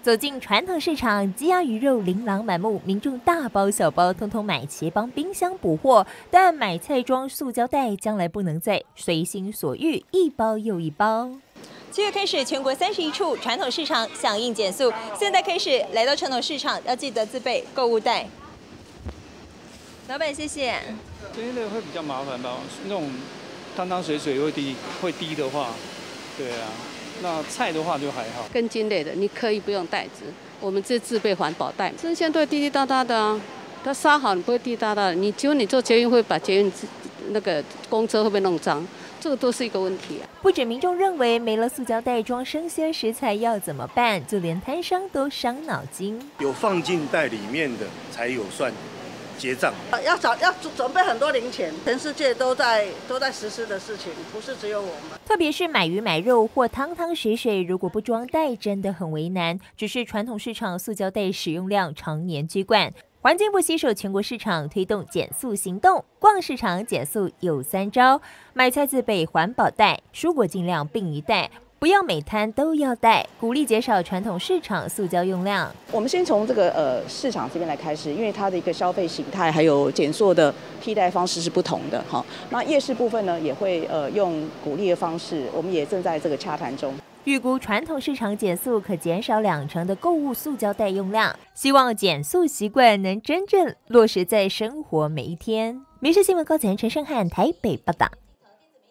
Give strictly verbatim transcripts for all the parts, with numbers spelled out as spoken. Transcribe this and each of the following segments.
走进传统市场，鸡鸭鱼肉琳琅满目，民众大包小包通通买齐，帮冰箱补货。但买菜装塑胶袋将来不能再随心所欲一包又一包。七月开始，全国三十一处传统市场响应减塑。现在开始来到传统市场，要记得自备购物袋。老板，谢谢。 这一类会比较麻烦吧？那种汤汤水水会滴会滴的话，对啊。那菜的话就还好。 根茎类的，你可以不用袋子，我们这自备环保袋。生鲜都会滴滴答答的啊，它杀好你不会滴答答的。你只有你做捷运会把捷运那个公车会不会弄脏？这个都是一个问题啊。 不止民众认为没了塑胶袋装生鲜食材要怎么办，就连摊商都伤脑筋。 有放进袋里面的才有算结账， 要找要准备很多零钱，全世界都在都在实施的事情，不是只有我们。 特别是买鱼买肉或汤汤水水，如果不装袋，真的很为难。只是传统市场塑胶袋使用量常年居冠。环境部携手全国市场推动减塑行动，逛市场减塑有三招：买菜自备环保袋，蔬果尽量并一袋。不要每摊都要带，鼓励减少传统市场塑胶用量。 我们先从这个呃市场这边来开始，因为它的一个消费形态还有减塑的替代方式是不同的哈。那夜市部分呢，也会呃用鼓励的方式，我们也正在这个洽谈中。 预估传统市场减塑可减少两成的购物塑胶袋用量，希望减塑习惯能真正落实在生活每一天。民视新闻高层陈胜汉台北报道。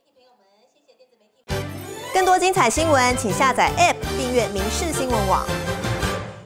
更多精彩新闻，请下载 A P P 订阅民视新闻网。